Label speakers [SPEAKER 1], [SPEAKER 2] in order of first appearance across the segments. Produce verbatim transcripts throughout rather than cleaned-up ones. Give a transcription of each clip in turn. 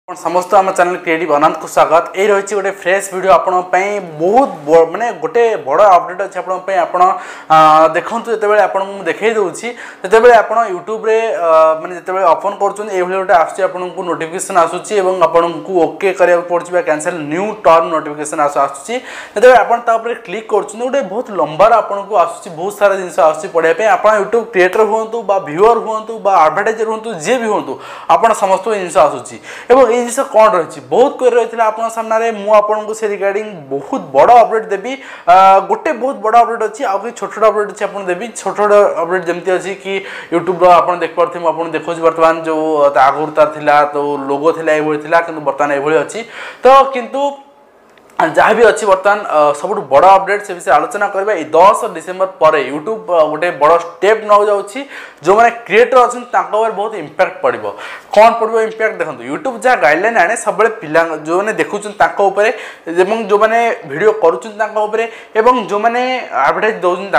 [SPEAKER 1] समस्त आम channel creative अनंत को स्वागत। ये रही गोटे फ्रेश वीडियो आपण बहुत माने गोटे बड़ अपडेट अच्छे आप देखूँ जो आपको देखई दूसरी जो आप यूट्यूब रे माने जो ओपन कर गोटे आपको नोटिफिकेशन आसूसी आपको ओके करा पड़े कैंसल न्यू टर्म नोटिफिकेशन आसूसी जो आप क्लिक कर गोटे बहुत लंबार आपको आसूसी बहुत सारा जिन आसूसी पढ़ाई आप यूट्यूब क्रिएटर हूँ व्यूअर हूँ आडभटाइजर हूँ जी भी हूँ आप समस्त जिन आसूसी जिस कौन रही बहुत क्वेरी रही आप सामने मुझे से रिगार्डिंग बहुत बड़ अपडेट देवी गोटे बहुत बड़ अपडेट अच्छी आउ कि छोट छोट अपडेट अच्छी आपको देवी छोट छोट अपडेट जमी अच्छी कि यूट्यूब आप देखिए मुझे देखा बर्तमान जो आगुरी तार था तो लोगो था ये कि बर्तमान ये अच्छी तो किंतु जहाँ भी अच्छी बर्तमान सब बड़ अपडेट से विषय आलोचना करवा दस डिसेम्बर पर यूट्यूब गोटे बड़ स्टेप नौ जाऊँगी जो मैंने क्रिएटर अच्छे बहुत इंपैक्ट पड़ो कौन पड़ो इंपैक्ट देखो यूट्यूब जहाँ गाइडलाइन आने सब पिला जो मैंने देखुं जो मैंने वीडियो करुँच जो मैंने एडवर्टाइज दौरान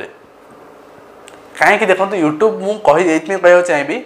[SPEAKER 1] कहीं देखो यूट्यूब मुझे कहना चाहिए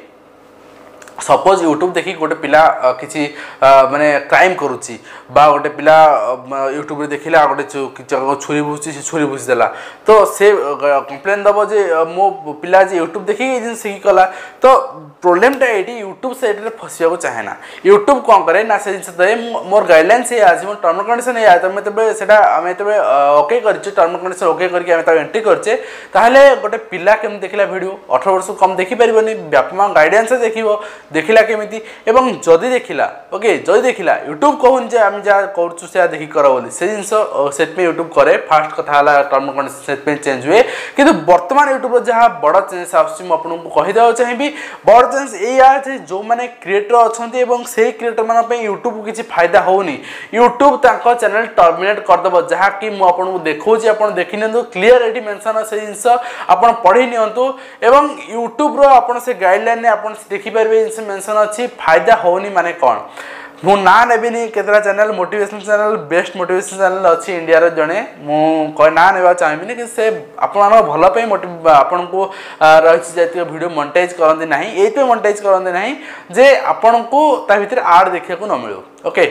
[SPEAKER 1] सपोज यूट्यूब देखिए गोटे पिला किसी माने क्राइम करुच्ची बा गोटे पिला यूट्यूब देखिला गोटे छुरी भूसी से छुरी भूसी देला तो से कंप्लेन दब जे मो पिला जे यूट्यूब देखिए जिन शिखी कला तो प्रोब्लेमटा ये यूट्यूब से ये फसवा चाहे ना यूट्यूब कौन करे ना से जिन दे मोर गाइडलाइन से आज मोर टर्म कंडीशन ये तो मैं तबे सेटा आमे तबे ओके करछि टर्म कंडीशन ओके करके आमे ता एंट्री करछे ताहले गोटे पिला केम देखिला वीडियो अठारह वर्ष कम देखि परिबनी व्यापमा गाइडेंस से देखिबो देखिला केमिति एवं जदि देखिला ओके जदि देखिला यूट्यूब कहून जे आम जा करछु से देखि कर बोली से जिंस सेट पे यूट्यूब करे फास्ट कथा हला टर्म कंडीशन सेट पे चेंज हुए किंतु वर्तमान यूट्यूब जहाँ बड़ चेंज आछि म आपन को कहि देबो चाहिबी बड़ चेंज एया जे जो माने क्रिएटर अछंती एवं से क्रिएटर मान पे यूट्यूब को किछि फायदा होउनी यूट्यूब ताको चैनल टर्मिनेट कर देबो जहाँ कि म आपन को देखौछि आपन देखि नियंतु क्लियर एटी मेंशन से जिंस आपन पढि नियंतु एवं यूट्यूब रो आपन से गाइडलाइन ने आपन देखि परबे मेंशन अच्छी फायदा होनी माने कौन मु ना नेबिनी केतरा channel motivational channel best motivational channel अच्छी इंडिया रे जणे मु कोइ ना नेबा चाहिबिनी कि से आपन भल पे आपन को रहिछि जातिय वीडियो मोनेटाइज करंदी नाही एई पे मोनेटाइज करंदी नाही जे आपन को ता भीतर आड देखिया को न मिलो ओके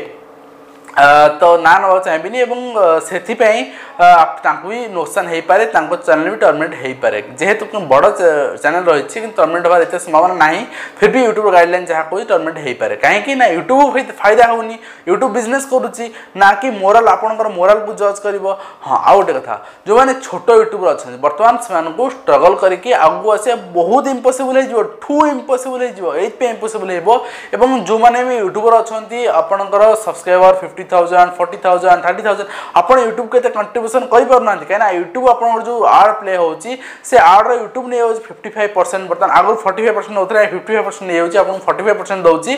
[SPEAKER 1] तो ना ना चाहिए से भी नोक्सान हो पाए चैनल भी टर्मिनेट हो पाए जेहेतु बड़ चैनल रही टर्मिनेट होवार एत संभावना ना फिर भी यूट्यूब गाइडलाइन जहाँ कह टर्मिनेट हो पाए कहीं ना यूट्यूब फायदा होनी यूट्यूब बिजनेस करुच्ची ना कि मोराल आपंकर मोराल को जज कर हाँ आउ गोटे कथा जो मैंने छोट यूट्यूबर अच्छा बर्तमान से स्ट्रगल करके आगू आसा बहुत इम्पॉसिबल हो ठू इम्पॉसिबल हो इम्पॉसिबल हो जो मैंने भी यूट्यूबर अच्छा आपंकर subscriber fifty thousand forty thousand thirty thousand आप यूट्यूब के कंट्रीब्यूशन करना कहीं यूट्यूब आप जो आड प्ले होची से आड यूट्यूब नहीं फिफ्टी फाइव परसेंट बर्तमान आगुरी फोर्टी फाइव परसेंट होता है फिफ्टी फाइव परसेंट नहीं आपको फोर्टी फाइव परसेंट दूसरी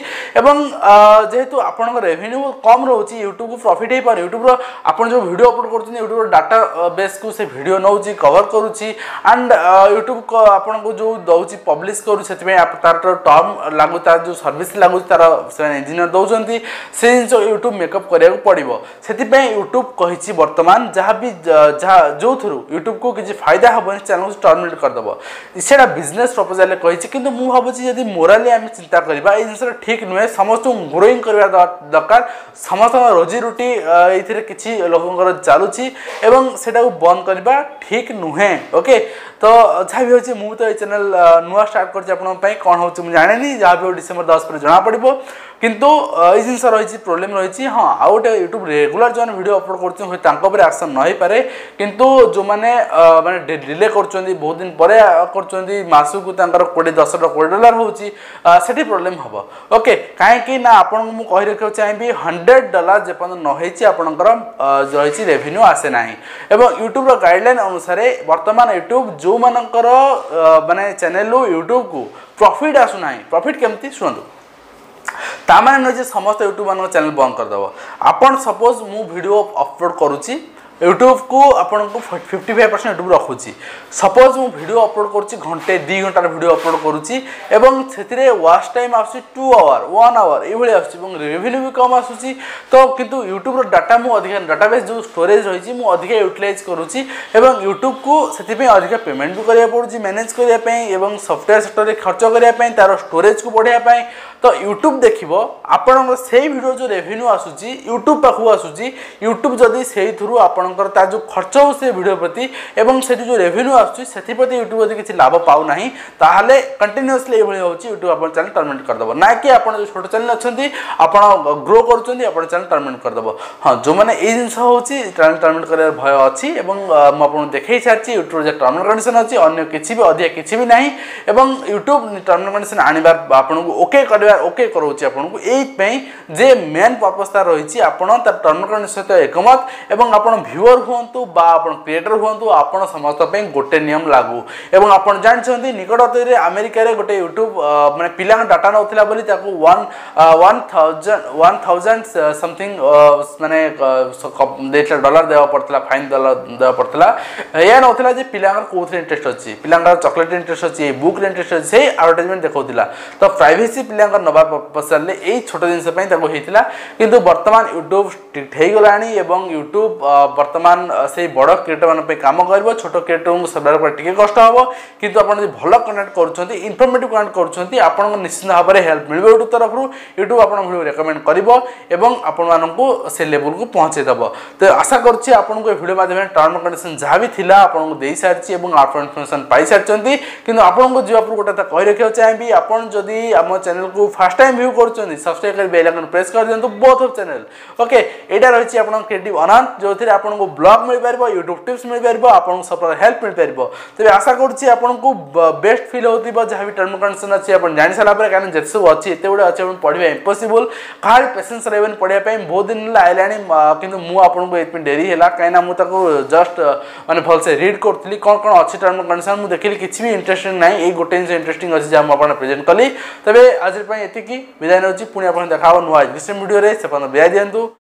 [SPEAKER 1] जेहेतु आप रेवेन्यू कम रोचे यूट्यूब को प्रॉफिट हो पाए यूट्यूब आप जो वीडियो अपलोड कर यूट्यूब डाटा बेस को से वीडियो नौ कवर करुच्ची एंड यूट्यूब आपको जो दौर पब्लिश करूँ तार टर्म लागू तार जो सर्विस लागू तार इंजीनियर दौरान से जिन यूट्यूब मेकअप कर पड़ो से यूट्यूब कही बर्तमान जहाँ भी जहाँ जो थ्रू यूट्यूब को किसी फायदा हेनी चैनल को टर्मिनेट करदेव से बिजनेस प्रपोजाल कही कि मुझे भावी जब मोराली आम चिंता करवा ये जिन ठीक नुहे समस्त ग्रोइंग करवा दरकार समस्त रोजी रोटी ये किसी लोक चलुची से बंद करवा ठीक नुहे ओके तो जहाँ भी होची मुझे तो ये चैनल नुआ स्टार्ट कर कौन हो जाने जहाँ भी डिसेम्बर दस पर जना पड़ो किंतु ये जिन रही प्रोब्लेम रही हाँ आउ गोटे यूट्यूब रेगुलर जो वीडियो अपलोड कर एक्शन न हो पारे किंतु जो मैंने माने डिले कर बहुत दिन पर करसक कोड़े दस कोड़े डॉलर होची प्रोब्लेम हम ओके कहीं ना आपन को कही रखा चाहिए हंड्रेड डॉलर जेपर्यंत नई आपंकर रही रेवेन्यू आसे ना एवं यूट्यूब गाइडलाइन अनुसार बर्तमान यूट्यूब जो मानकर माने चैनल यूट्यूब को प्रॉफिट आसुना प्रॉफिट केमती शुणु तामाने न जे समस्त यूट्यूब मान चैनल बंद करदेव आपन सपोज मु वीडियो अपलोड करुच्ची यूट्यूब को आपन को फिफ्टी फाइव परसेंट यूट्यूब रखुची सपोज मु वीडियो अपलोड करुच्ची घंटे दु घंटार वीडियो अपलोड करुच्ची एवं से वाच टाइम आस टू आवर वन आवर ये रेवेन्यू भी कम आसूसी तो किंतु यूट्यूब डाटा मु अधिका डाटाबेस जो स्टोरेज रही मु अधिका यूटिलाइज करुच्ची एवं यूट्यूब को से अधिका पेमेंट भी करिया पड़ुची मैनेज करिया पई एवं सॉफ्टवेयर सेक्टर रे खर्च करिया पई तार स्टोरेज को बढ़िया पई तो यूट्यूब देखिबो आपन से वीडियो जो रेवेन्यू आसूची यूट्यूब पाखु आसूची यूट्यूब जदि से थ्रू आपनकर ता जो खर्च हो से वीडियो प्रति एवं से जो रेवेन्यू आसूची सेति प्रति यूट्यूब जदि किछि लाभ पाउ नाही ताहाले कंटीन्यूअसली एभଳି होची यूट्यूब आपन चैनल टर्मिनेट कर दबो ना कि आपन जो छोटो चैनल अछंती आपन ग्रो करचंती आपन चैनल टर्मिनेट कर दबो हां जो माने ए जिंस होची चैनल टर्मिनेट करे भय अछि एवं म आपन देखै छारची यूट्यूब जे टर्मिनेट कंडीशन अछि अन्य किछि भी अधिक किछि भी नाही एवं यूट्यूब टर्मिनेट कंडीशन आनिबार आपन को ओके कर ओके करोची आपन को एई पई जे मेन पर्पस तार रहिछि आपन त टर्म कंडीशन सहित एकमत एवं आपन व्यूअर हुंतु बा आपन क्रिएटर हुंतु आपन समस्त पई गोटे नियम लागू एवं आपन जान छथि निकटते रे अमेरिका रे गोटे यूट्यूब माने पिला डाटा नथिला बोली ताको वन थाउजेंड समथिंग माने देटला डॉलर देवा पड़तला फाइन डॉलर देवा पड़तला या नथिला जे पिला कोथरे इंटरेस्ट अछि पिला चॉकलेट इंटरेस्ट अछि बुक रे इंटरेस्ट अछि से एडवर्टाइजमेंट देखौतिला तो प्राइवेसी पिला नबा पसरले ए छोट जिनस पई ताको हेतिला किंतु वर्तमान यूट्यूब स्ट्रिक्ट हे गलानी एवं यूट्यूब वर्तमान से बड़ क्रिएटर मान पे काम करबो छोट क्रिएटर को सर्वाइव कर टिके कष्ट हबो किंतु आपण जे भलो कनेक्ट करूछंती इन्फॉर्मेटिव कनेक्ट करूछंती आपण को निश्चित भाबरे हेल्प मिलबो यूट्यूब तरफ रु यूट्यूब आपण वीडियो रेकमेंड करबो एवं आपण मान को से लेवल को पहुंचे दबो तो आशा करछि आपण को वीडियो माध्यम टर्म कंडीशन जहा भी थिला आपण को देई सारछि एवं आप इन्फॉर्मेशन पाई सारछंती किंतु आपण को जीवा पर गोटा कहि रखियो चाहेबी आपण जदी हम चैनल को फर्स्ट टाइम व्यू करछंती सब्सक्राइब कर बेल आइकन प्रेस कर दियंतु बोथ ऑफ चैनल ओके एटा रहिछि आपण क्रिएटिव अनंत जो थिरे आपण को ब्लॉग मिल परबो यूट्यूब टिप्स मिल परबो आपण को सब हेल्प मिल परबो तबे आशा करछि आपण को बेस्ट फील होतिबो जहा भी टर्म कंडीशन अछि आपण जानि साला पर कारण जेत सब अछि एते बडे अछि आपण पढिबा इम्पॉसिबल खाली पेशेंस रहबन पढिया पई बहुत दिन आइलानी किंतु मु आपण को एत देरी हैला काइना मु ताको जस्ट माने भल से रीड करथली कोन कोन अछि टर्म कंडीशन मु देखिली किछि भी इंटरेस्टिंग नाही ए गोटे इंटरेस्टिंग अछि जे हम आपण प्रेजेंट कली तबे आज पई एति की विदाय नउची पुणी आपण देखाबो नुवा वीडियो रे से अपन विदाय दियंतु।